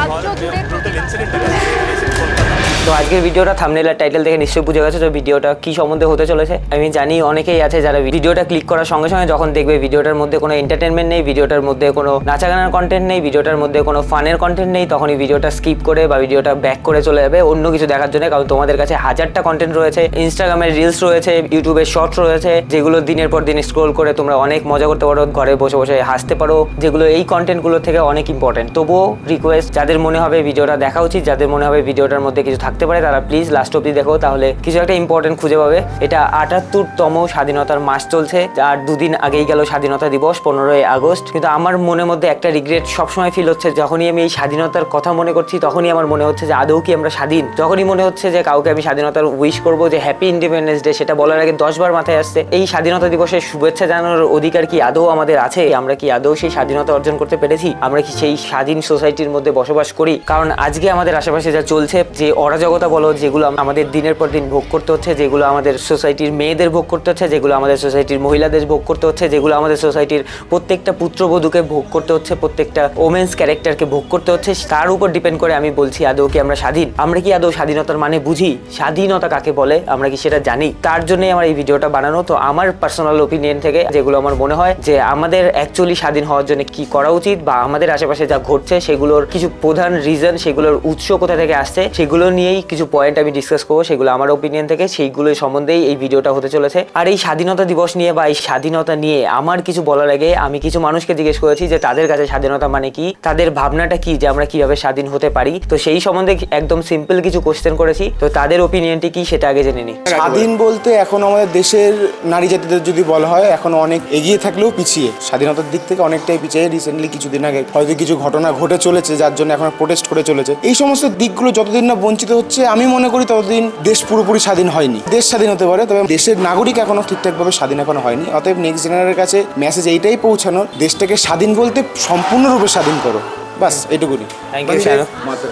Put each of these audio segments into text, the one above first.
রাজ্য জুড়ে তো আজকের ভিডিওটা থাম্বনেল আর টাইটেল দেখে নিশ্চয়ই বুঝে গেছে তো ভিডিওটা কি সম্বন্ধে হতে চলেছে। আমি জানি অনেকেই আছে যারা ভিডিওটা ক্লিক করার সঙ্গে সঙ্গে যখন দেখবে ভিডিওটার মধ্যে কোনো এন্টারটেনমেন্ট নেই, ভিডিওটার মধ্যে কোনো নাচাগানার কন্টেন্ট নেই, ভিডিওটার মধ্যে কোনো ফানের কন্টেন্ট নেই, তখনই ভিডিওটা স্কিপ করে বা ভিডিওটা ব্যাক করে চলে যাবে অন্য কিছু দেখার জন্য। কারণ তোমাদের কাছে হাজারটা কন্টেন্ট রয়েছে, ইনস্টাগ্রামের রিলস রয়েছে, ইউটিউবের শর্টস রয়েছে, যেগুলো দিনের পর দিন স্ক্রোল করে তোমরা অনেক মজা করতে পারো, ঘরে বসে বসে হাসতে পারো, যেগুলো এই কন্টেন্টগুলো থেকে অনেক ইম্পর্টেন্ট। তবুও রিকোয়েস্ট, যাদের মনে হবে ভিডিওটা দেখা উচিত, যাদের মনে হবে ভিডিওটার মধ্যে কিছু থাকতে পারে, তারা প্লিজ লাস্ট অব্দি দেখো, তাহলে কিছু একটা ইম্পর্টেন্ট খুঁজে পাবে। এটা ৭৮তম স্বাধীনতার মাস চলছে, আর দুদিন আগেই গেল স্বাধীনতা দিবস 15ই আগস্ট। কিন্তু আমার মনের মধ্যে একটা রিগ্রেট সবসময় ফিল হচ্ছে, যখনই আমি এই স্বাধীনতার কথা মনে করছি তখনই আমার মনে হচ্ছে যে আদৌ কি আমরা স্বাধীন। যখনই মনে হচ্ছে যে কাউকে আমি স্বাধীনতার উইশ করবো যে হ্যাপি ইন্ডিপেন্ডেন্স ডে, সেটা বলার আগে 10 বার মাথায় আসছে এই স্বাধীনতা দিবসের শুভেচ্ছা জানানোর অধিকার কি আদৌ আমাদের আছে? আমরা কি আদৌ সেই স্বাধীনতা অর্জন করতে পেরেছি? আমরা কি সেই স্বাধীন সোসাইটির মধ্যে বসবাস করি? কারণ আজকে আমাদের আশেপাশে যা চলছে, যে অরাজকতা বলো, যেগুলো আমাদের দিনের পর দিন ভোগ করতে হচ্ছে, যেগুলো আমাদের সোসাইটির মেয়েদের ভোগ করতে হচ্ছে, যেগুলো আমাদের সোসাইটির মহিলাদের ভোগ করতে হচ্ছে, যেগুলো আমাদের সোসাইটির প্রত্যেকটা পুত্রবধূকে ভোগ করতে হচ্ছে, প্রত্যেকটা ওমেন্স ক্যারেক্টারকে ভোগ করতে হচ্ছে, তার উপর ডিপেন্ড করে আমি বলছি আদৌ কি আমরা স্বাধীন? আমরা কি আদৌ স্বাধীনতার মানে বুঝি? স্বাধীনতা কাকে বলে আমরা কি সেটা জানি? তার জন্যই আমার এই ভিডিওটা বানানো। তো আমার পার্সোনাল ওপিনিয়ন থেকে যেগুলো আমার মনে হয় যে আমাদের অ্যাকচুয়ালি স্বাধীন হওয়ার জন্য কি করা উচিত, বা আমাদের আশেপাশে যা ঘটছে সেগুলোর কিছু প্রধান রিজন, সেগুলোর উৎস কোথা থেকে আসছে, সেগুলো নিয়েই কিছু পয়েন্ট আমি ডিসকাস করবো। সেগুলো আমার ওপিনিয়ন থেকে, সেইগুলো সম্বন্ধেই এই ভিডিওটা হতে চলেছে। আর এই স্বাধীনতা দিবস নিয়ে বা এই স্বাধীনতা নিয়ে আমার কিছু বলার আগে আমি কিছু মানুষকে জিজ্ঞেস করেছি যে তাদের কাছে স্বাধীনতা মানে কি, তাদের ভাবনাটা কি, যে আমরা কিভাবে স্বাধীন হতে পারি। তো সেই সম্বন্ধে একদম সিম্পল কিছু কোশ্চেন করেছি, তো তাদের ওপিনিয়নটি কি সেটা আগে জেনে নিই। স্বাধীন বলতে এখন আমাদের দেশের নারী জাতিদের যদি বলা হয়, এখন অনেক এগিয়ে থাকলেও পিছিয়ে, স্বাধীনতার দিক থেকে অনেকটাই পিছিয়ে। রিসেন্টলি কিছুদিন আগে হয়তো কিছু ঘটনা ঘটে চলেছে যার জন্য এখন প্রোটেস্ট করে চলেছে। এই সমস্ত দিকগুলো যতদিন না বঞ্চিত হচ্ছে, আমি মনে করি ততদিন দেশ পুরোপুরি স্বাধীন হয়নি। দেশ স্বাধীন হতে পারে, তবে দেশের নাগরিক এখনো ঠিকঠাকভাবে স্বাধীন এখনো হয়নি। অতএব নেক্সট জেনারেশনের কাছে মেসেজ এইটাই পৌঁছানোর, দেশটাকে স্বাধীন বলতে সম্পূর্ণরূপে স্বাধীন করো, বাস এইটুকুনি। Thank you Shahrukh.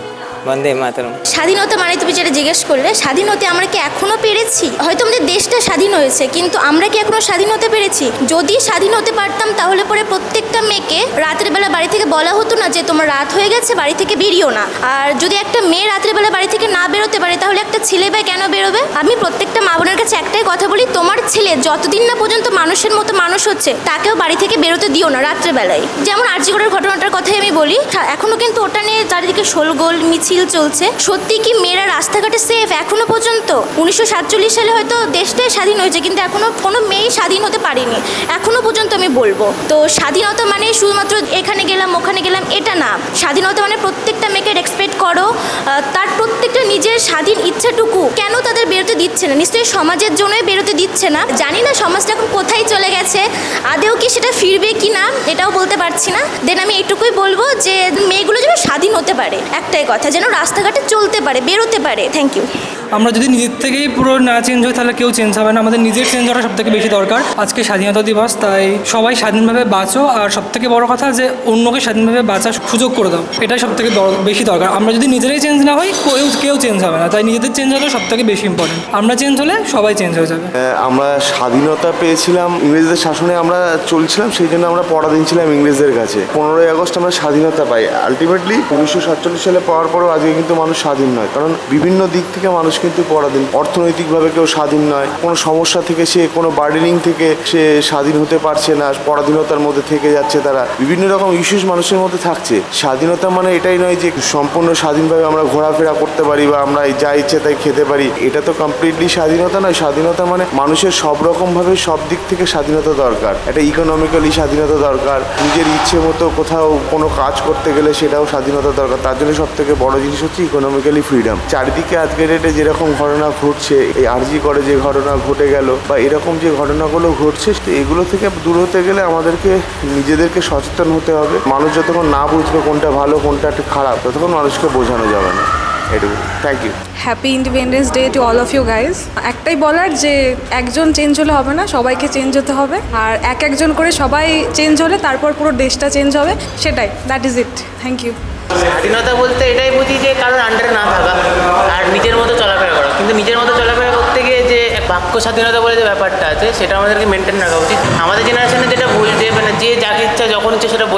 বন্দে মাতরম। স্বাধীনতা মানে তুমি যেটা জিজ্ঞেস করলে, স্বাধীন হতে আমরা কি এখনো পেরেছি? হয়তো আমাদের দেশটা স্বাধীন হয়েছে, কিন্তু আমরা কি এখনো স্বাধীন হতে পেরেছি? যদি স্বাধীন হতে পারতাম তাহলে পরে প্রত্যেকটা মেয়েকে রাতের বেলা বাড়ি থেকে বলা হতো না যে তোমার রাত হয়ে গেছে, বাড়ি থেকে বেরিও না। আর যদি একটা মেয়ে রাতের বেলা বাড়ি থেকে না বেরোতে পারে, তাহলে একটা ছেলে বা কেন বেরোবে? আমি প্রত্যেকটা মা বোনের কাছে একটাই কথা বলি, তোমার ছেলে যতদিন না পর্যন্ত মানুষের মতো মানুষ হচ্ছে, তাকেও বাড়ি থেকে বেরোতে দিও না রাত্রে বেলায়। যেমন আরজিগড়ের ঘটনাটার কথাই আমি বলি, এখনো কিন্তু ওটা নিয়ে চারিদিকে শোলগোল মিছিল চলছে। সত্যি কি মেয়েরা রাস্তাঘাটে সেফ এখনো পর্যন্ত? 1947 সালে হয়তো দেশটাই স্বাধীন হয়েছে, কিন্তু এখনো কোনো মেয়ে স্বাধীন হতে পারেনি এখনো পর্যন্ত আমি বলবো। তো স্বাধীনতা মানে শুধুমাত্র এখানে গেলাম ওখানে গেলাম এটা না। স্বাধীনতা মানে প্রত্যেকটা মেয়েকে রেসপেক্ট করো, তার প্রত্যেকটা নিজের স্বাধীন ইচ্ছাটুকু কেন তাদের বেরোতে দিচ্ছে না? নিশ্চয়ই সমাজের জন্যই বেরোতে দিচ্ছে না। জানি না সমাজটা এখন কোথায় চলে গেছে, আদেও কি সেটা ফিরবে কি না এটাও বলতে পারছি না। দেন আমি এইটুকুই বলবো যে মেয়েগুলো যেন স্বাধীন হতে পারে, একটাই কথা, যেন রাস্তাঘাটে চলতে পারে, বেরোতে পারে। Thank you. আমরা যদি নিজের থেকেই পুরো না চেঞ্জ হয় তাহলে কেউ চেঞ্জ হবে না। আমাদের নিজের চেঞ্জ হওয়াটা সবথেকে বেশি দরকার। আজকে স্বাধীনতা দিবস, তাই সবাই স্বাধীনভাবে বাঁচো। আর সবথেকে বড় কথা যে অন্যকে স্বাধীনভাবে বাঁচার সুযোগ করে দাও, এটাই সবথেকে বেশি দরকার। আমরা যদি নিজেরাই চেঞ্জ না হই, কেউ চেঞ্জ হবে না। তাই নিজেদের চেঞ্জ হলে সবথেকে বেশি ইম্পর্টেন্ট। আমরা চেঞ্জ হলে সবাই চেঞ্জ হয়ে যাবে। আমরা স্বাধীনতা পেয়েছিলাম, ইংরেজদের শাসনে আমরা চলছিলাম, সেই জন্য আমরা পরাধীন ছিলাম ইংরেজদের কাছে। 15ই আগস্ট আমরা স্বাধীনতা পাই। আলটিমেটলি 1947 সালে পাওয়ার পরেও আজকে কিন্তু মানুষ স্বাধীন নয়, কারণ বিভিন্ন দিক থেকে মানুষ কিন্তু পরাধীন। অর্থনৈতিকভাবে কেউ স্বাধীন নয়, কোনো সমস্যা থেকে সে, কোনো বার্ডেনিং থেকে সে স্বাধীন হতে পারছে না, পরাধীনতার মধ্যে থেকে যাচ্ছে। তারা বিভিন্ন রকম ইস্যুস মানুষের মধ্যে থাকছে। স্বাধীনতা মানে এটাই নয় যে সম্পূর্ণ স্বাধীনভাবে আমরা ঘোরাফেরা করতে পারি বা আমরা যা ইচ্ছে তাই খেতে পারি, এটা তো কমপ্লিটলি স্বাধীনতা নয়। স্বাধীনতা মানে মানুষের সব রকমভাবে সব দিক থেকে স্বাধীনতা দরকার। একটা ইকোনমিক্যালি স্বাধীনতা দরকার, নিজের ইচ্ছে মতো কোথাও কোনো কাজ করতে গেলে সেটাও স্বাধীনতা দরকার। তার জন্য সব থেকে বড় জিনিস হচ্ছে ইকোনমিক্যালি ফ্রিডম। চারিদিকে আজকের ডেটে যেরকম ঘটনা ঘটছে, এই আরজি করে যে ঘটনা ঘটে গেল বা এরকম যে ঘটনাগুলো ঘটছে, এগুলো থেকে দূর হতে গেলে আমাদেরকে নিজেদেরকে সচেতন হতে হবে। মানুষ যতক্ষণ না বুঝবে কোনটা ভালো কোনটা একটু খারাপ, ততক্ষণ মানুষকে বোঝানো যাবে না। এটুকু। Thank you. Happy independence day to all of you guys. একটাই বলার যে একজন চেঞ্জ হলে হবে না, সবাইকে চেঞ্জ হতে হবে। আর একজন করে সবাই চেঞ্জ হলে তারপর পুরো দেশটা চেঞ্জ হবে, সেটাই। That is it. Thank you. স্বাধীনতা বলতে এটাই বুঝি যে কারোর আন্ডারে না থাকা আর নিজের মতো চলাফেরা করা। কিন্তু নিজের মতো চলাফেরা করতে গিয়ে যে বাক্য স্বাধীনতা বলে যে ব্যাপারটা আছে, সেটা আমাদেরকে মেনটেন রাখা উচিত। আমাদের জেনারেশনে যেটা ভুল, যে মানে যে যাকে ইচ্ছা যখন ইচ্ছে সেটা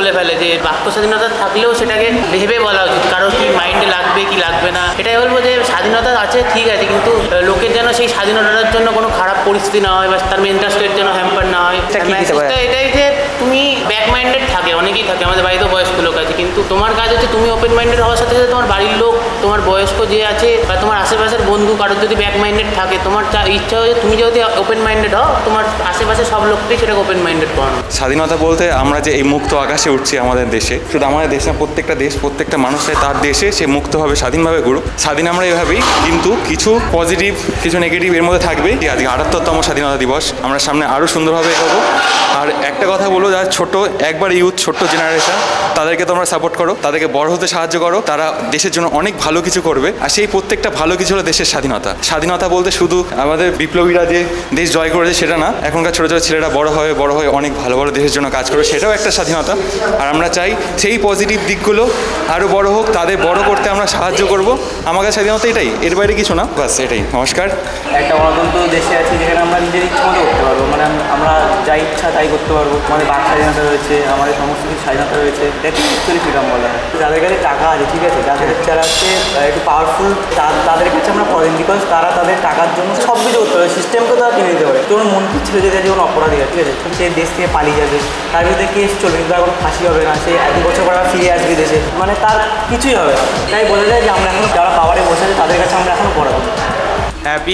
বলে ফেলে যে বাক্য স্বাধীনতা থাকলেও সেটাকে ভেবে বলা উচিত, কারো কি মাইন্ডে লাগবে কি লাগবে না। এটাই বলবো যে স্বাধীনতা আছে ঠিক আছে, কিন্তু লোকের যেন সেই স্বাধীনতার জন্য কোনো খারাপ পরিস্থিতি না হয় বা তার মেন্টাল স্টেট যেন হ্যাম্পার না হয়। মেসেজটা এটাই যে তুমি ব্যাক মাইন্ডেড থাকে, অনেকেই থাকে, আমাদের বাড়িতেও বয়স্ক লোক আছে, কিন্তু তোমার কাজ হচ্ছে তুমি ওপেন মাইন্ডেড হওয়ার সাথে সাথে তোমার বাড়ির লোক, তোমার বয়স্ক যে আছে বা তোমার আশেপাশের বন্ধু কারোর যদি ব্যাক মাইন্ডেড থাকে, তোমার ইচ্ছা হয় তুমি যদি ওপেন মাইন্ডেড হও, তোমার আশেপাশে সব লোককেই সেটাকে ওপেন মাইন্ডেড করানো। স্বাধীনতা বলতে আমরা যে এই মুক্ত আকাশে উঠছি আমাদের দেশে, শুধু আমাদের দেশ না, প্রত্যেকটা দেশ, প্রত্যেকটা মানুষের তার দেশে সে মুক্তভাবে স্বাধীনভাবে ঘুরুক। স্বাধীন আমরা এভাবেই, কিন্তু কিছু পজিটিভ কিছু নেগেটিভ এর মধ্যে থাকবেই। আজকে 78তম স্বাধীনতা দিবস, আমরা সামনে আরও সুন্দরভাবে এগোবো। আর একটা কথা বলবো, যারা ছোট একবার ইউথ, ছোট্ট জেনারেশন, তাদেরকে তোমরা সাপোর্ট করো, তাদেরকে বড় হতে সাহায্য করো, তারা দেশের জন্য অনেক ভালো কিছু করবে। আর সেই প্রত্যেকটা ভালো কিছু হলো দেশের স্বাধীনতা। স্বাধীনতা বলতে শুধু আমাদের বিপ্লবীরা যে দেশ জয় করেছে সেটা না, এখনকার ছোটো ছোটো ছেলেরা বড় হয়ে অনেক ভালো ভালো দেশের জন্য কাজ করে, সেটাও একটা স্বাধীনতা। আর আমরা চাই সেই পজিটিভ দিকগুলো আরও বড় হোক, তাদের বড় করতে আমরা সাহায্য করব। আমাদের স্বাধীনতা এটাই, এর বাইরে কিছু না, ব্যাস এটাই। নমস্কার। একটা গণতন্ত্র দেশে আছি যেখানে আমরা নিজের ইচ্ছা মতো করতে পারবো, মানে আমরা যা ইচ্ছা তাই করতে পারবো। আমাদের বাক স্বাধীনতা রয়েছে, আমাদের সমস্ত কিছু স্বাধীনতা রয়েছে, এটাকে অ্যাকচুয়ালি ফ্রিডম বলা হয়। যাদের কাছে টাকা আছে, ঠিক আছে, যাদের যারা হচ্ছে একটু পাওয়ারফুল, তাদের কাছে আমরা প্রবলেম, বিকজ তারা তাদের টাকার জন্য সব কিছু করতে পারে, সিস্টেমকে তারা কিনে দিতে পারে। তোর মন্ত্রী ছেড়ে যেতে যেমন অপরাধী আছে, ঠিক আছে, সে দেশ থেকে পালিয়ে যাবে, তার বিরুদ্ধে কেস চলবে, কিন্তু তার কোনো ফাঁসি হবে না, সে 1 বছর পর ফিরে আসবে দেশে, মানে তার কিছুই হবে না। তাই বোঝা যায় যে আমরা এখন যারা পাওয়ারে বসে আছে তাদের কাছে আমরা এখনও পড়াবো। Happy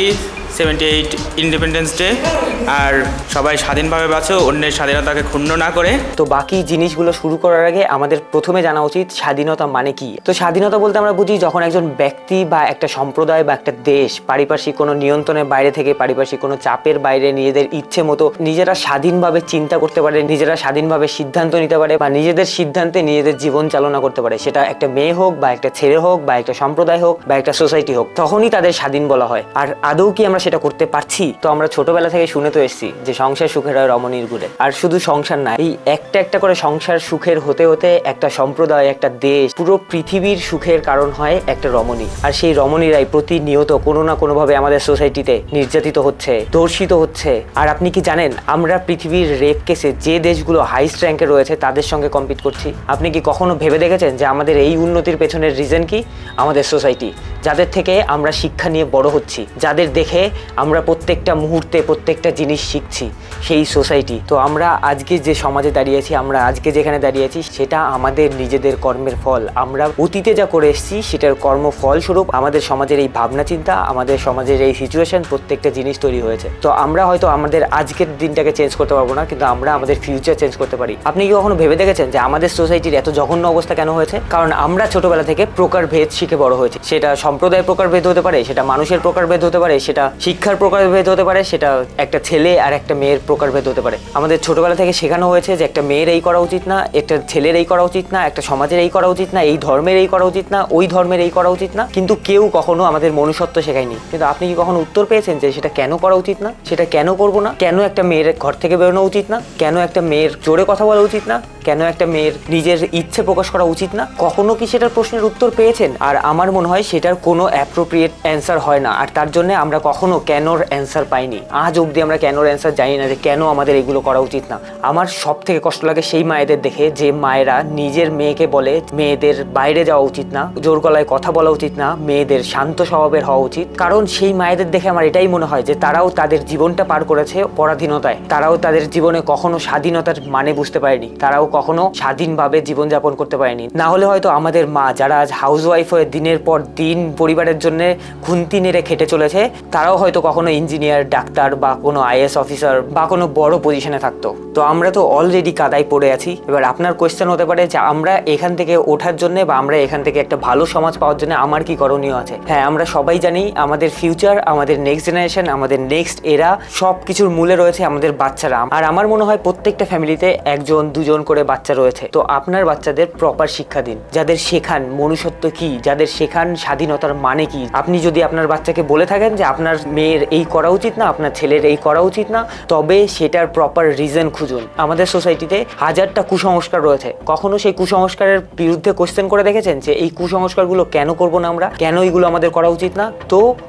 78 independence day. আর সবাই স্বাধীনভাবে বাঁচো, অন্যের স্বাধীনতাকে ক্ষুণ্ণ না করে। তো বাকি জিনিসগুলো শুরু করার আগে আমাদের প্রথমে জানা উচিত স্বাধীনতা মানে কি। তো স্বাধীনতা বলতে আমরা বুঝি যখন একজন ব্যক্তি বা একটা সম্প্রদায় বা একটা দেশ পারিপার্শ্বিক কোনো নিয়ন্ত্রণের বাইরে থেকে, পারিপার্শ্বিক কোনো চাপের বাইরে নিজেদের ইচ্ছে মতো নিজেরা স্বাধীনভাবে চিন্তা করতে পারে, নিজেরা স্বাধীনভাবে সিদ্ধান্ত নিতে পারে বা নিজেদের সিদ্ধান্তে নিজেদের জীবন চালনা করতে পারে। সেটা একটা মেয়ে হোক বা একটা ছেলে হোক বা একটা সম্প্রদায় হোক বা একটা সোসাইটি হোক, তখনই তাদের স্বাধীন বলা হয়। আর আদৌ কি আমরা সেটা করতে পারছি? তো আমরা ছোটবেলা থেকে শুনে তো এসেছি যে সংসার সুখের হয় রমণীর গুড়ে। আর শুধু সংসার না, এই একটা একটা করে সংসার সুখের হতে হতে একটা সম্প্রদায়, একটা দেশ, পুরো পৃথিবীর সুখের কারণ হয় একটা রমণী। আর সেই রমণীরাই প্রতিনিয়ত কোনো না কোনোভাবে আমাদের সোসাইটিতে নির্যাতিত হচ্ছে, ধর্ষিত হচ্ছে। আর আপনি কি জানেন আমরা পৃথিবীর রেপ কেসে যে দেশগুলো হাইস্ট র্যাঙ্কে রয়েছে তাদের সঙ্গে কম্পিট করছি? আপনি কি কখনো ভেবে দেখেছেন যে আমাদের এই উন্নতির পেছনের রিজন কি? আমাদের সোসাইটি, যাদের থেকে আমরা শিক্ষা নিয়ে বড় হচ্ছি, যাদের দেখে আমরা প্রত্যেকটা মুহূর্তে প্রত্যেকটা জিনিস শিখছি, সেই সোসাইটি। তো আমরা আজকে যে সমাজে দাঁড়িয়েছি, আমরা আজকে যেখানে দাঁড়িয়েছি, সেটা আমাদের নিজেদের কর্মের ফল। আমরা অতীতে যা করে এসেছি সেটার কর্মফল স্বরূপ আমাদের সমাজের এই ভাবনা চিন্তা, আমাদের সমাজের এই সিচুয়েশন, প্রত্যেকটা জিনিস তৈরি হয়েছে। তো আমরা হয়তো আমাদের আজকের দিনটাকে চেঞ্জ করতে পারবো না, কিন্তু আমরা আমাদের ফিউচার চেঞ্জ করতে পারি। আপনি কি কখনো ভেবে দেখেছেন যে আমাদের সোসাইটির এত জঘন্য অবস্থা কেন হয়েছে? কারণ আমরা ছোটবেলা থেকে প্রকারভেদ শিখে বড় হয়েছি। সেটা সম্প্রদায়ের প্রকারভেদ হতে পারে, সেটা মানুষের প্রকারভেদ হতে পারে, সেটা শিক্ষার প্রকারভেদ হতে পারে, সেটা একটা ছেলে আর একটা মেয়ের প্রকারভেদ হতে পারে। আমাদের ছোটবেলা থেকে শেখানো হয়েছে যে একটা মেয়ের এই করা উচিত না, একটা ছেলের এই করা উচিত না, একটা সমাজের এই করা উচিত না, এই ধর্মের এই করা উচিত না, ওই ধর্মের এই করা উচিত না, কিন্তু কেউ কখনো আমাদের মনুষ্যত্ব শেখায়নি। কিন্তু আপনি কি কখনো উত্তর পেয়েছেন যে সেটা কেন করা উচিত না, সেটা কেন করবো না? কেন একটা মেয়ের ঘর থেকে বেরোনো উচিত না? কেন একটা মেয়ের জোরে কথা বলা উচিত না? কেন একটা মেয়ের নিজের ইচ্ছে প্রকাশ করা উচিত না? কখনো কি সেটার প্রশ্নের উত্তর পেয়েছেন? আর আমার মনে হয় সেটার কোনো অ্যাপ্রোপ্রিয়েট অ্যান্সার হয় না। আর তার জন্য আমরা কখনো কেনর অ্যান্সার পাইনি। আজ অবধি আমরা কেনর অ্যান্সার জানি না যে কেন আমাদের এগুলো করা উচিত না। আমার সব থেকে কষ্ট লাগে সেই মায়েদের দেখে যে মায়েরা নিজের মেয়েকে বলে মেয়েদের বাইরে যাওয়া উচিত না, জোর গলায় কথা বলা উচিত না, মেয়েদের শান্ত স্বভাবের হওয়া উচিত। কারণ সেই মায়েদের দেখে আমার এটাই মনে হয় যে তারাও তাদের জীবনটা পার করেছে পরাধীনতায়, তারাও তাদের জীবনে কখনো স্বাধীনতার মানে বুঝতে পারেনি, তারাও কখনো স্বাধীনভাবে জীবনযাপন করতে পারেনি। না হলে হয়তো আমাদের মা যারা আজ হাউসওয়াইফ হয়ে দিনের পর দিন পরিবারের জন্য খুন্তি নেড়ে খেটে চলেছে, তারাও হয়তো কখনো ইঞ্জিনিয়ার, ডাক্তার বা কোনো আইএস অফিসার বা কোনো বড় পজিশনে থাকতো। তো আমরা তো অলরেডি কাদায় পড়ে আছি। এবার আপনার কোয়েশ্চেন হতে পারে যে আমরা এখান থেকে ওঠার জন্য বা আমরা এখান থেকে একটা ভালো সমাজ পাওয়ার জন্য আমার কি করণীয় আছে? হ্যাঁ, আমরা সবাই জানি আমাদের ফিউচার, আমাদের নেক্সট জেনারেশন, আমাদের নেক্সট এরা, সব কিছুর মূলে রয়েছে আমাদের বাচ্চারা। আর আমার মনে হয় প্রত্যেকটা ফ্যামিলিতে 1 2 করে বাচ্চা রয়েছে। তো আপনার বাচ্চাদের প্রপার শিক্ষা দিন, যাদের শেখান মনুষ্যত্ব কি, যাদের শেখান স্বাধীনতার মানে কি। আপনি যদি আপনার বাচ্চাকে বলে থাকেন যে আপনার মেয়ের এই করা উচিত না, আপনার ছেলের এই করা উচিত না, তবে সেটার প্রপার রিজন খুঁজুন। আমাদের সোসাইটিতে 1000টা কুসংস্কার রয়েছে। কখনো সেই কুসংস্কারের বিরুদ্ধে কোশ্চেন করে দেখেছেন যে এই কুসংস্কারগুলো কেন করবো না আমরা, কেন এইগুলো আমাদের করা উচিত না? তো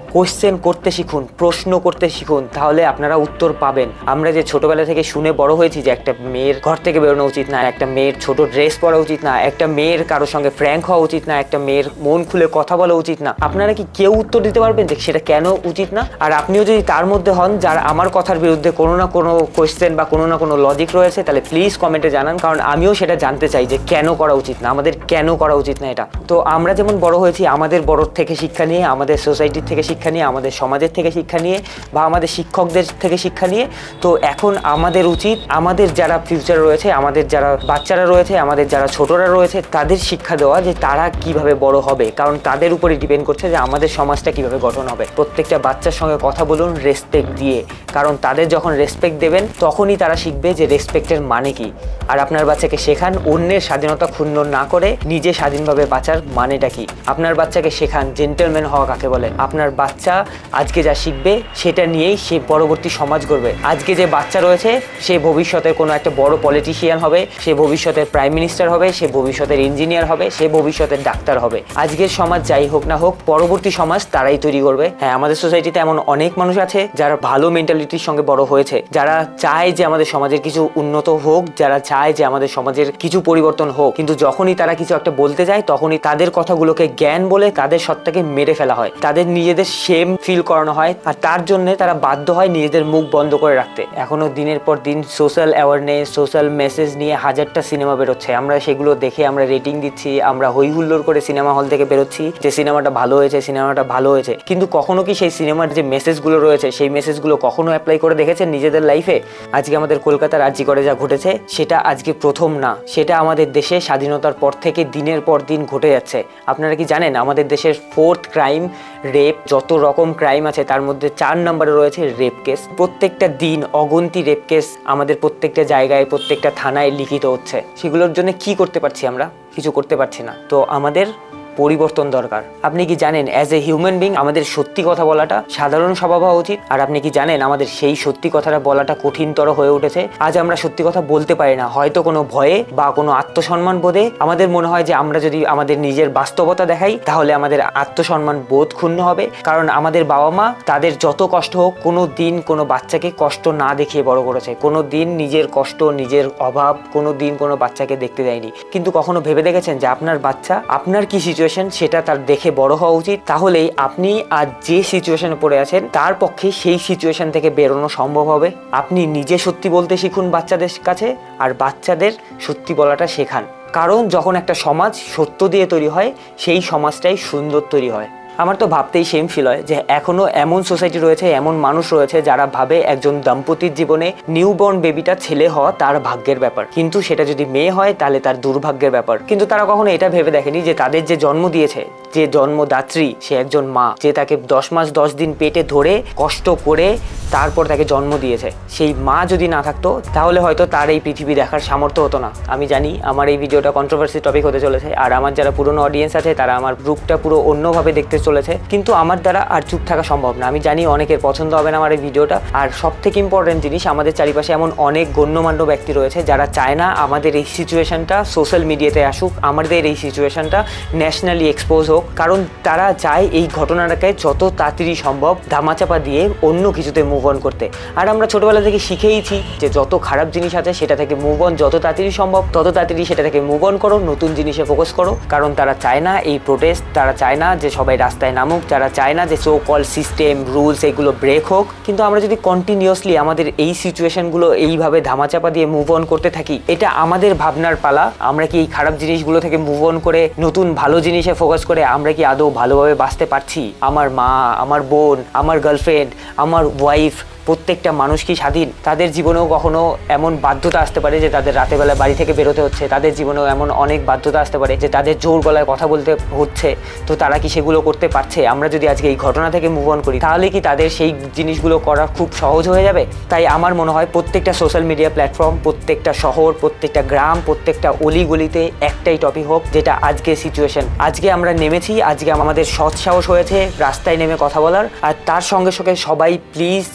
কোয়েশ্চেন করতে শিখুন, প্রশ্ন করতে শিখুন, তাহলে আপনারা উত্তর পাবেন। আমরা যে ছোটবেলা থেকে শুনে বড় হয়েছি যে একটা মেয়ের ঘর থেকে বেরোনো উচিত না, একটা মেয়ের ছোট ড্রেস পরা উচিত না, একটা মেয়ের কারোর সঙ্গে ফ্র্যাঙ্ক হওয়া উচিত না, একটা মেয়ের মন খুলে কথা বলা উচিত না, আপনারা কি কেউ উত্তর দিতে পারবেন যে সেটা কেন উচিত না? আর আপনিও যদি তার মধ্যে হন যার আমার কথার বিরুদ্ধে কোনো না কোনো কোয়েশ্চেন বা কোনো না কোনো লজিক রয়েছে, তাহলে প্লিজ কমেন্টে জানান, কারণ আমিও সেটা জানতে চাই যে কেন করা উচিত না, আমাদের কেন করা উচিত না এটা। তো আমরা যেমন বড় হয়েছি আমাদের বড় থেকে শিক্ষা নিয়ে, আমাদের সোসাইটির থেকে শিক্ষা নিয়ে, আমাদের সমাজের থেকে শিক্ষা নিয়ে, বা আমাদের শিক্ষকদের থেকে শিক্ষা নিয়ে, তো এখন আমাদের উচিত আমাদের যারা ফিউচার রয়েছে, আমাদের যারা বাচ্চারা রয়েছে, আমাদের যারা ছোটরা রয়েছে, তাদের শিক্ষা দেওয়া যে তারা কিভাবে বড় হবে, কারণ তাদের উপরে ডিপেন্ড করছে যে আমাদের সমাজটা কিভাবে গঠন হবে। প্রত্যেকটা বাচ্চার সঙ্গে কথা বলুন রেসপেক্ট দিয়ে, কারণ তাদের যখন রেসপেক্ট দেবেন তখনই তারা শিখবে যে রেসপেক্টের মানে কি। আর আপনার বাচ্চাকে শেখান অন্যের স্বাধীনতা ক্ষুণ্ণ না করে নিজে স্বাধীনভাবে বাঁচার মানেটা কি। আপনার বাচ্চাকে শেখান জেন্টলম্যান হওয়া কাকে বলে। আপনার বাচ্চা আজকে যা শিখবে সেটা নিয়েই সে পরবর্তী সমাজ গড়বে। আজকে যে বাচ্চা রয়েছে সে ভবিষ্যতের কোনো একটা বড় পলিটিশিয়ান হবে, সে ভবিষ্যতের প্রাইম মিনিস্টার হবে, সে ভবিষ্যতের ইঞ্জিনিয়ার হবে, সে ভবিষ্যতের ডাক্তার হবে। আজকের সমাজ যাই হোক না হোক, পরবর্তী সমাজ তারাই তৈরি করবে। হ্যাঁ, আমাদের সোসাইটিতে এমন অনেক মানুষ আছে যারা ভালো মেন্টালিটির সঙ্গে বড় হয়েছে, যারা চায় যে আমাদের সমাজের কিছু উন্নত হোক, যারা চায় যে আমাদের সমাজের কিছু পরিবর্তন হোক, কিন্তু যখনই তারা কিছু একটা বলতে যায় তখনই তাদের কথাগুলোকে জ্ঞান বলে তাদের সত্তাকে মেরে ফেলা হয়, তাদের নিজেদের শেম ফিল করানো হয়, আর তার জন্য তারা বাধ্য হয় নিজেদের মুখ বন্ধ করে রাখতে। এখনো দিনের পর দিন সোশ্যাল অ্যাওয়ারনেস, সোশ্যাল মেসেজ নিয়ে হাজারটা সিনেমা বেরোচ্ছে, আমরা সেগুলো দেখে আমরা রেটিং দিচ্ছি, আমরা হই হুল্লোড় করে সিনেমা হল থেকে বেরোচ্ছি যে সিনেমাটা ভালো হয়েছে, সিনেমাটা ভালো হয়েছে, কিন্তু কখনো কি সেই সিনেমার যে মেসেজগুলো রয়েছে সেই মেসেজগুলো কখনো অ্যাপ্লাই করে দেখেছেন নিজেদের লাইফে? আজকে আমাদের কলকাতার আরজি করে যা ঘটেছে সেটা আজকে প্রথম না, সেটা আমাদের দেশে স্বাধীনতার পর থেকে দিনের পর দিন ঘটে যাচ্ছে। আপনারা কি জানেন আমাদের দেশের 4th ক্রাইম রেপ? যত রকম ক্রাইম আছে তার মধ্যে 4 নম্বরে রয়েছে রেপ কেস। প্রত্যেকটা দিন অগন্তি রেপ কেস আমাদের প্রত্যেকটা জায়গায়, প্রত্যেকটা থানায় লিখিত হচ্ছে। সেগুলোর জন্য কি করতে পারছি আমরা? কিছু করতে পারছি না। তো আমাদের পরিবর্তন দরকার। আপনি কি জানেন অ্যাজ এ হিউম্যান বিং আমাদের সত্যি কথা বলাটা সাধারণ স্বভাব হওয়া উচিত? আর আপনি কি জানেন আমাদের সেই সত্যি কথাটা বলাটা কঠিনতর হয়ে উঠেছে? আজ আমরা সত্যি কথা বলতে পারি না, হয়তো কোনো ভয়ে বা কোনো আত্মসম্মান বোধে। আমাদের মনে হয় যে আমরা যদি আমাদের নিজের বাস্তবতা দেখাই তাহলে আমাদের আত্মসম্মান বোধ ক্ষুণ্ণ হবে, কারণ আমাদের বাবা মা তাদের যত কষ্ট হোক কোনো দিন কোনো বাচ্চাকে কষ্ট না দেখিয়ে বড় করেছে, কোনো দিন নিজের কষ্ট, নিজের অভাব কোনো দিন কোনো বাচ্চাকে দেখতে দেয়নি। কিন্তু কখনো ভেবে দেখেছেন যে আপনার বাচ্চা আপনার কি সিচুয়েশন সেটা তার দেখে বড় হওয়া উচিত? তাহলেই আপনি আজ যে সিচুয়েশনে পড়ে আছেন তার পক্ষে সেই সিচুয়েশন থেকে বেরোনো সম্ভব হবে। আপনি নিজে সত্যি বলতে শিখুন বাচ্চাদের কাছে, আর বাচ্চাদের সত্যি বলাটা শেখান, কারণ যখন একটা সমাজ সত্য দিয়ে তৈরি হয় সেই সমাজটাই সুন্দর তৈরি হয়। আমার তো ভাবতেই সেম ফিল হয় যে এখনও এমন সোসাইটি রয়েছে, এমন মানুষ রয়েছে যারা ভাবে একজন দম্পতির জীবনে নিউবর্ন বেবিটা ছেলে হওয়া তার ভাগ্যের ব্যাপার, কিন্তু সেটা যদি মেয়ে হয় তাহলে তার দুর্ভাগ্যের ব্যাপার। কিন্তু তারা কখনো এটা ভেবে দেখেনি যে তাদের যে জন্ম দিয়েছে, যে জন্মদাত্রী, সে একজন মা, যে তাকে 10 মাস 10 দিন পেটে ধরে কষ্ট করে তারপর তাকে জন্ম দিয়েছে। সেই মা যদি না থাকতো তাহলে হয়তো তার এই পৃথিবী দেখার সামর্থ্য হতো না। আমি জানি আমার এই ভিডিওটা কন্ট্রোভার্সি টপিক হতে চলেছে, আর আমার যারা পুরনো অডিয়েন্স আছে তারা আমার গ্রুপটা পুরো অন্যভাবে দেখতে চলেছে, কিন্তু আমার দ্বারা আর চুপ থাকা সম্ভব না। আমি জানি অনেকের পছন্দ হবে না আমার এই ভিডিওটা। আর সব থেকে ইম্পর্টেন্ট জিনিস, আমাদের চারিপাশে এমন অনেক গণ্যমান্য ব্যক্তি রয়েছে যারা চায় না আমাদের এই সিচুয়েশনটা সোশ্যাল মিডিয়াতে আসুক, আমাদের এই সিচুয়েশনটা ন্যাশনালি এক্সপোজ হোক, কারণ তারা চায় এই ঘটনাটাকে যত তাড়াতাড়ি সম্ভব ধামাচাপা দিয়ে অন্য কিছুতে মুভ অন করতে। আর আমরা ছোটবেলা থেকে শিখেইছি যে যত খারাপ জিনিস আছে সেটা থেকে মুভ অন যত তাড়াতাড়ি সম্ভব তত তাড়াতাড়ি সেটা থেকে মুভ অন করো, নতুন জিনিসে ফোকাস করো, কারণ তারা চায় না এই প্রোটেস্ট, তারা চায় না যে সবাই রাস্তায় নামুক, যারা চায় না যে সো কল সিস্টেম রুলস এগুলো ব্রেক হোক। কিন্তু আমরা যদি কন্টিনিউয়াসলি আমাদের এই সিচুয়েশনগুলো এইভাবে ধামাচাপা দিয়ে মুভ অন করতে থাকি, এটা আমাদের ভাবনার পালা। আমরা কি এই খারাপ জিনিসগুলো থেকে মুভ অন করে নতুন ভালো জিনিসে ফোকাস করে আমরা কি আদৌ ভালোভাবে বাঁচতে পারছি? আমার মা, আমার বোন, আমার গার্লফ্রেন্ড, আমার ওয়াইফ, প্রত্যেকটা মানুষ কি স্বাধীন? তাদের জীবনেও কখনো এমন বাধ্যতা আসতে পারে যে তাদের রাতেবেলা বাড়ি থেকে বেরোতে হচ্ছে, তাদের জীবনেও এমন অনেক বাধ্যতা আসতে পারে যে তাদের জোর গলায় কথা বলতে হচ্ছে। তো তারা কি সেগুলো করতে পারছে? আমরা যদি আজকে এই ঘটনা থেকে মুভ অন করি তাহলে কি তাদের সেই জিনিসগুলো করা খুব সহজ হয়ে যাবে? তাই আমার মনে হয় প্রত্যেকটা সোশ্যাল মিডিয়া প্ল্যাটফর্ম, প্রত্যেকটা শহর, প্রত্যেকটা গ্রাম, প্রত্যেকটা অলিগলিতে একটাই টপিক হোক, যেটা আজকে সিচুয়েশন। আজকে আমরা নেমেছি, আজকে আমাদের সৎ সাহস হয়েছে রাস্তায় নেমে কথা বলার, আর তার সঙ্গে সঙ্গে সবাই প্লিজ প্রত্যেক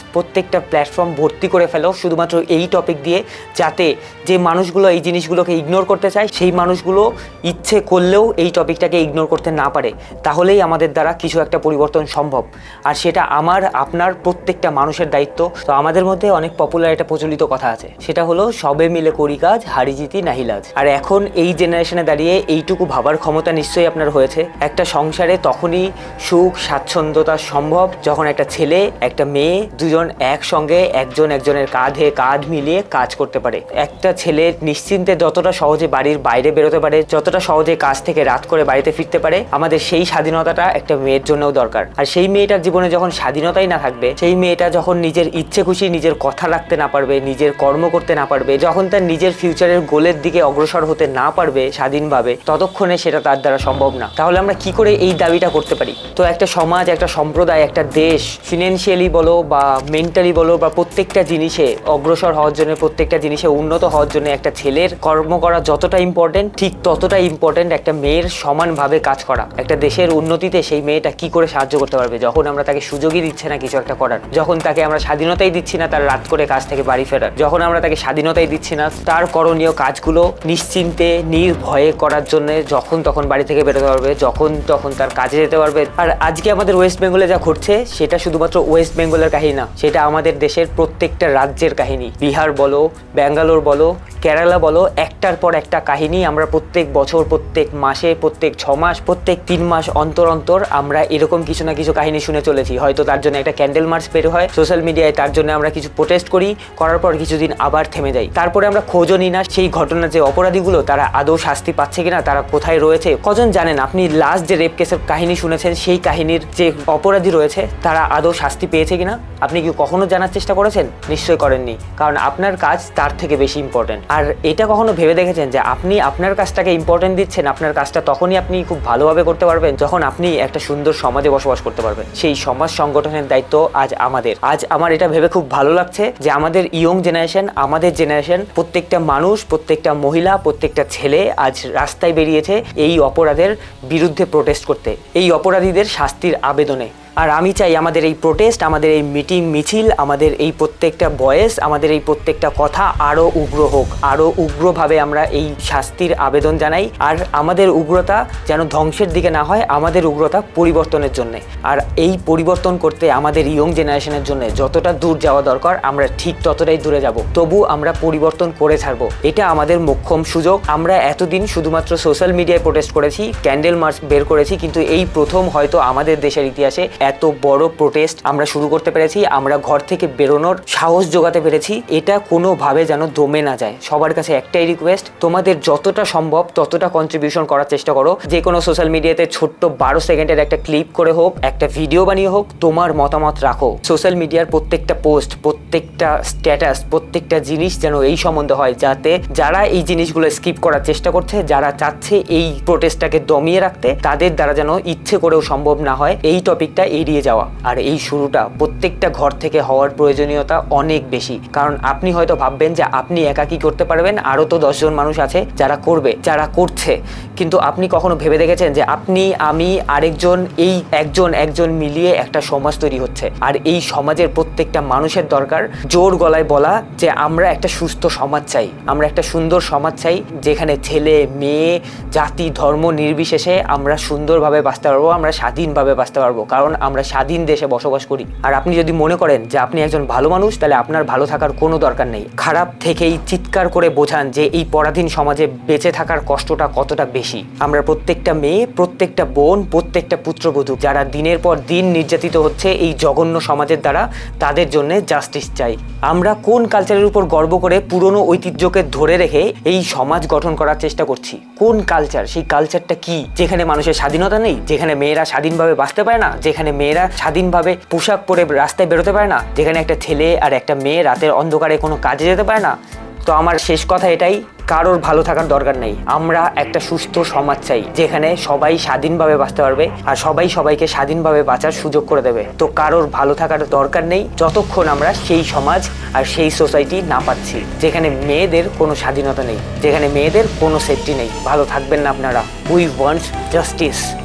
প্রত্যেকটা প্ল্যাটফর্ম ভর্তি করে ফেলো শুধুমাত্র এই টপিক দিয়ে, যাতে যে মানুষগুলো এই জিনিসগুলোকে ইগনোর করতে চায় সেই মানুষগুলো ইচ্ছে করলেও এই টপিকটাকে ইগনোর করতে না পারে। তাহলেই আমাদের দ্বারা কিছু একটা পরিবর্তন সম্ভব, আর সেটা আমার আপনার প্রত্যেকটা মানুষের দায়িত্ব। তো আমাদের মধ্যে অনেক পপুলার একটা প্রচলিত কথা আছে, সেটা হলো সবে মিলে করি কাজ, হারি জিতি নাহিলাজ। আর এখন এই জেনারেশনে দাঁড়িয়ে এইটুকু ভাবার ক্ষমতা নিশ্চয়ই আপনার হয়েছে। একটা সংসারে তখনই সুখ স্বাচ্ছন্দ্যতা সম্ভব যখন একটা ছেলে একটা মেয়ে দুজন একসঙ্গে একজন একজনের কাঁধে কাঁধ মিলিয়ে কাজ করতে পারে। একটা ছেলে নিশ্চিন্তে যতটা সহজে বাড়ির বাইরে বেরোতে পারে, যতটা সহজে কাজ থেকে রাত করে বাড়িতে ফিরতে পারে, আমাদের সেই স্বাধীনতাটা একটা মেয়ের জন্যও দরকার। আর সেই মেয়েটার জীবনে যখন স্বাধীনতাই না থাকবে, সেই মেয়েটা যখন নিজের ইচ্ছে খুশি নিজের কথা রাখতে না পারবে, নিজের কর্ম করতে না পারবে, যখন তার নিজের ফিউচারের গোলের দিকে অগ্রসর হতে না পারবে স্বাধীনভাবে, ততক্ষণে সেটা তার দ্বারা সম্ভব না। তাহলে আমরা কি করে এই দাবিটা করতে পারি? তো একটা সমাজ, একটা সম্প্রদায়, একটা দেশ ফিনান্সিয়ালি বলো বা মেন্টালি বলো বা প্রত্যেকটা জিনিসে অগ্রসর হওয়ার জন্য, প্রত্যেকটা জিনিসে উন্নত হওয়ার জন্য একটা ছেলের কর্ম করা যতটা ইম্পর্টেন্ট, ঠিক ততটাই ইম্পর্টেন্ট একটা মেয়ের সমানভাবে কাজ করা। একটা দেশের উন্নতিতে সেই মেয়েটা কি করে সাহায্য করতে পারবে যখন আমরা তাকে সুযোগই দিচ্ছি না কিছু একটা করার, যখন তাকে আমরা স্বাধীনতাই দিচ্ছি না তার রাত করে কাজ থেকে বাড়ি ফেরার, যখন আমরা তাকে স্বাধীনতাই দিচ্ছি না তার করণীয় কাজগুলো নিশ্চিন্তে নির্ভয়ে করার জন্য যখন তখন বাড়ি থেকে বেরোতে পারবে, যখন তখন তার কাজে যেতে পারবে। আর আজকে আমাদের ওয়েস্ট বেঙ্গলে যা ঘটছে সেটা শুধুমাত্র ওয়েস্ট বেঙ্গলের কাহিনী না, সেটা আমাদের দেশের প্রত্যেকটা রাজ্যের কাহিনী। বিহার বলো, ব্যাঙ্গালোর বলো, কেরালা বলো, একটার পর একটা কাহিনী আমরা প্রত্যেক বছর, প্রত্যেক মাসে, প্রত্যেক 6 মাস, প্রত্যেক 3 মাস অন্তর অন্তর আমরা এরকম কিছু না কিছু কাহিনী শুনে চলেছি। হয়তো তার জন্য একটা ক্যান্ডেল মার্চ বের হয় সোশ্যাল মিডিয়ায়, তার জন্য আমরা কিছু প্রোটেস্ট করি, করার পর কিছুদিন আবার থেমে যাই। তারপরে আমরা খোঁজও নিই না সেই ঘটনার যে অপরাধীগুলো তারা আদৌ শাস্তি পাচ্ছে কিনা, তারা কোথায় রয়েছে। কজন জানেন আপনি লাস্ট যে রেপ কেসের কাহিনী শুনেছেন সেই কাহিনীর যে অপরাধী রয়েছে তারা আদৌ শাস্তি পেয়েছে কিনা? আপনি কি কখনো জানার চেষ্টা করেছেন? নিশ্চয়ই করেননি, কারণ আপনার কাজ তার থেকে বেশি ইম্পর্টেন্ট। আর এটা কখনো ভেবে দেখেছেন যে আপনি আপনার কাজটাকে ইম্পর্টেন্ট দিচ্ছেন? আপনার কাজটা তখনই আপনি খুব ভালোভাবে করতে পারবেন যখন আপনি একটা সুন্দর সমাজে বসবাস করতে পারবেন। সেই সমাজ সংগঠনের দায়িত্ব আজ আমাদের। আজ আমার এটা ভেবে খুব ভালো লাগছে যে আমাদের ইয়ং জেনারেশন, আমাদের জেনারেশন, প্রত্যেকটা মানুষ, প্রত্যেকটা মহিলা, প্রত্যেকটা ছেলে আজ রাস্তায় বেরিয়েছে এই অপরাধের বিরুদ্ধে প্রোটেস্ট করতে, এই অপরাধীদের শাস্তির আবেদনে। আর আমি চাই আমাদের এই প্রোটেস্ট, আমাদের এই মিটিং মিছিল, আমাদের এই প্রত্যেকটা ভয়েস, আমাদের এই প্রত্যেকটা কথা আরও উগ্র হোক, আরও উগ্রভাবে আমরা এই শাস্তির আবেদন জানাই। আর আমাদের উগ্রতা যেন ধ্বংসের দিকে না হয়, আমাদের উগ্রতা পরিবর্তনের জন্যে। আর এই পরিবর্তন করতে আমাদের ইয়ং জেনারেশনের জন্য যতটা দূর যাওয়া দরকার আমরা ঠিক ততটাই দূরে যাব, তবু আমরা পরিবর্তন করে ছাড়বো। এটা আমাদের মোক্ষম সুযোগ। আমরা এতদিন শুধুমাত্র সোশ্যাল মিডিয়ায় প্রোটেস্ট করেছি, ক্যান্ডেল মার্চ বের করেছি, কিন্তু এই প্রথম হয়তো আমাদের দেশের ইতিহাসে এত বড় প্রোটেস্ট আমরা শুরু করতে পেরেছি, আমরা ঘর থেকে বেরোনোর সাহস জোগাতে পেরেছি। এটা কোনোভাবে যেন দমে না যায়। সবার কাছে একটাই রিকোয়েস্ট, তোমাদের যতটা সম্ভব ততটা কন্ট্রিবিউশন করার চেষ্টা করো। যে কোনো সোশ্যাল মিডিয়াতে ছোট্ট 12 সেকেন্ডের একটা ক্লিপ করে হোক, একটা ভিডিও বানিয়ে হোক, তোমার মতামত রাখো। সোশ্যাল মিডিয়ার প্রত্যেকটা পোস্ট, প্রত্যেকটা স্ট্যাটাস, প্রত্যেকটা জিনিস যেন এই সম্বন্ধে হয়, যাতে যারা এই জিনিসগুলো স্কিপ করার চেষ্টা করছে, যারা চাচ্ছে এই প্রোটেস্টটাকে দমিয়ে রাখতে, তাদের দ্বারা যেন ইচ্ছে করেও সম্ভব না হয় এই টপিকটা এড়িয়ে যাওয়া। আর এই শুরুটা প্রত্যেকটা ঘর থেকে হওয়ার প্রয়োজনীয়তা অনেক বেশি, কারণ আপনি হয়তো ভাববেন যে আপনি একা কি করতে পারবেন, আরও তো 10 জন মানুষ আছে যারা করবে, যারা করছে। কিন্তু আপনি কখনো ভেবে দেখেছেন যে আপনি, আমি, আরেকজন, এই একজন মিলিয়ে একটা সমাজ তৈরি হচ্ছে। আর এই সমাজের প্রত্যেকটা মানুষের দরকার জোর গলায় বলা যে আমরা একটা সুস্থ সমাজ চাই, আমরা একটা সুন্দর সমাজ চাই, যেখানে ছেলে মেয়ে জাতি ধর্ম নির্বিশেষে আমরা সুন্দরভাবে বাঁচতে পারবো, আমরা স্বাধীনভাবে বাঁচতে পারবো, কারণ আমরা স্বাধীন দেশে বসবাস করি। আর আপনি যদি মনে করেন যে আপনি একজন ভালো মানুষ, তাহলে আপনার ভালো থাকার কোনো দরকার নেই। খারাপ থেকেই চিৎকার করে বোঝান যে এই পরাধীন সমাজে বেঁচে থাকার কষ্টটা কতটা বেশি। আমরা প্রত্যেকটা মেয়ে, প্রত্যেকটা বোন, প্রত্যেকটা পুত্রবধূ যারা দিনের পর দিন নির্যাতিত হচ্ছে এই জঘন্য সমাজের দ্বারা, তাদের জন্য জাস্টিস চাই। আমরা কোন কালচারের উপর গর্ব করে পুরনো ঐতিহ্যকে ধরে রেখে এই সমাজ গঠন করার চেষ্টা করছি? কোন কালচার? সেই কালচারটা কি? যেখানে মানুষের স্বাধীনতা নেই, যেখানে মেয়েরা স্বাধীনভাবে বাঁচতে পারে না, যেখানে মেয়েরা স্বাধীনভাবে পোশাক পরে রাস্তায় বেরোতে পারে না, যেখানে একটা ছেলে আর একটা মেয়ে রাতের অন্ধকারে কোনো কাজে যেতে পারে না। তো আমার শেষ কথা এটাই, কারোর ভালো থাকার দরকার নেই। আমরা একটা সুস্থ সমাজ চাই যেখানে সবাই স্বাধীনভাবে বাঁচতে পারবে আর সবাই সবাইকে স্বাধীনভাবে বাঁচার সুযোগ করে দেবে। তো কারোর ভালো থাকার দরকার নেই যতক্ষণ আমরা সেই সমাজ আর সেই সোসাইটি না পাচ্ছি যেখানে মেয়েদের কোনো স্বাধীনতা নেই, যেখানে মেয়েদের কোনো সেফটি নেই। ভালো থাকবেন না আপনারা। We want justice.